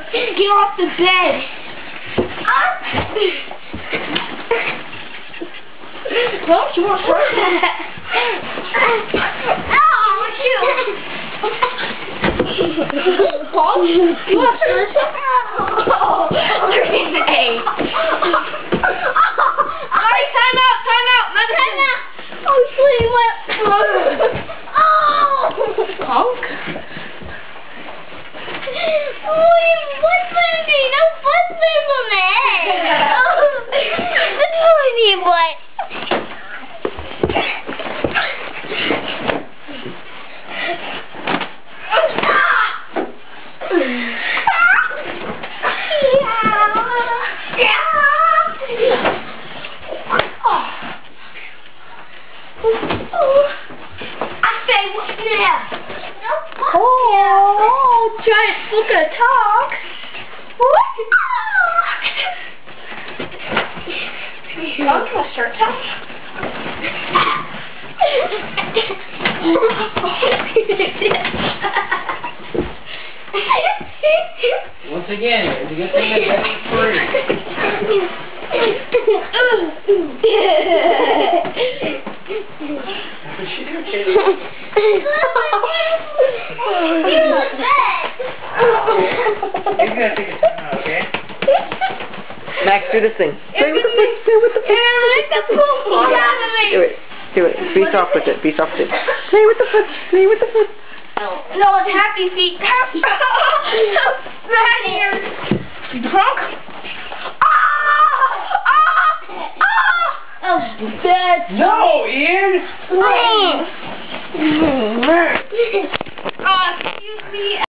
Get off the bed. Well, you want first? Ow, you. Paul, you want first? Oh, there's an A. Alright, time out. Time out. Oh, sweetie, what? Oh, punk. What's for me? No what's for me? What's for me, boy? Oh, giant look at talk. You want my shirt off? Once again, you get the next free. You're gonna take a time out, okay? Max, do this thing. Stay with the foot. Stay with the foot. Do it. Be soft with it. Be soft with it. Stay with the foot. Stay with the foot. No, it's happy feet. Bad ears. You drunk? Oh, bad. No, Ian! Excuse me.